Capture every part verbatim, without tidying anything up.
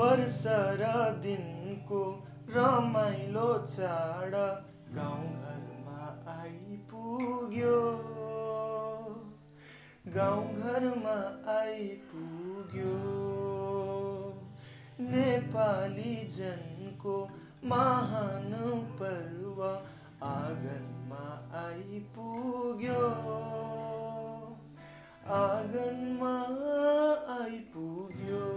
वर्ष र दिनको रमाइलो चाड गाउँ घरमा आइपुग्यो गाउँ घरमा आइपुग्यो नेपाली जनको महान पर्व आँगनमा आइपुग्यो आँगनमा आइपुग्यो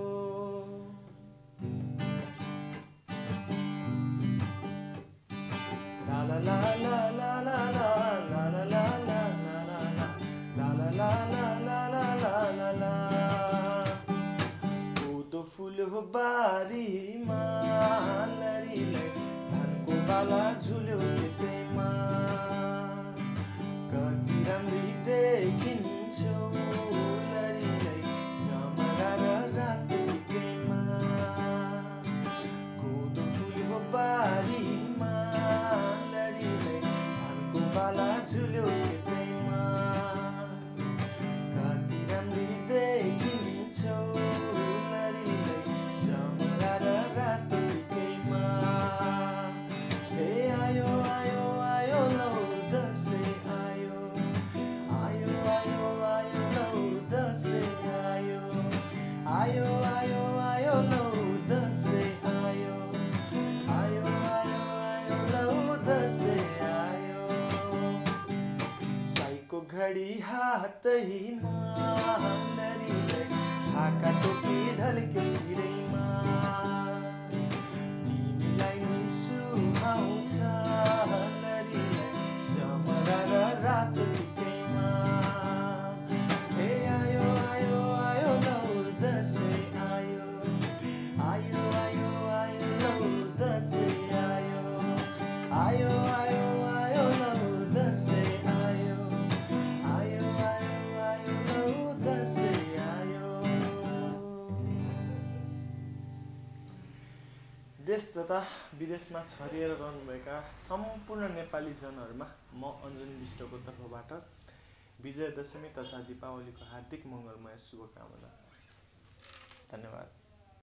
ला ला ला ला ला ला ला ला ला ला ला ला ला ला ला ला कोदो फुल हो बारीमा लरीले धानको बाला झुल्यो त्यसैमा कति राम्री देखिन्छौ लरीले चमरा र रातैमा कोदो फुल हो बारीमा लरीले धानको बाला झुल्यो त्यसैमा कति राम्री देखिन्छौ लरीले चमरा र रातैमा हे आयो आयो आयो लौ दसैँ आयो आयो आयो आयो लौ दसैँ आयो आयो आयो आयो लौ दसैँ आयो आयो आयो आयो लौ दसैँ आयो साईको घडी हातैमा लरीले ढाका टोपी ढल्क्यो शिरैमा तिमीलाई नि सुहाउँछ लरीले जमरा र रातो टिकैमा हे आयो आयो आयो लौ दसैँ आयो आयो आयो आयो लौ दसैँ आयो आयो आयो आयो लौ दसैँ आयो आयो आयो आयो लौ दसैँ आयो देश तथा विदेशमा छरिएर रहनुभएका सम्पूर्ण नेपाली जनहरूमा म अञ्जन विष्टको तर्फबाट विजय दशमी तथा दीपावलीको हार्दिक मङ्गलमय शुभकामना। धन्यवाद।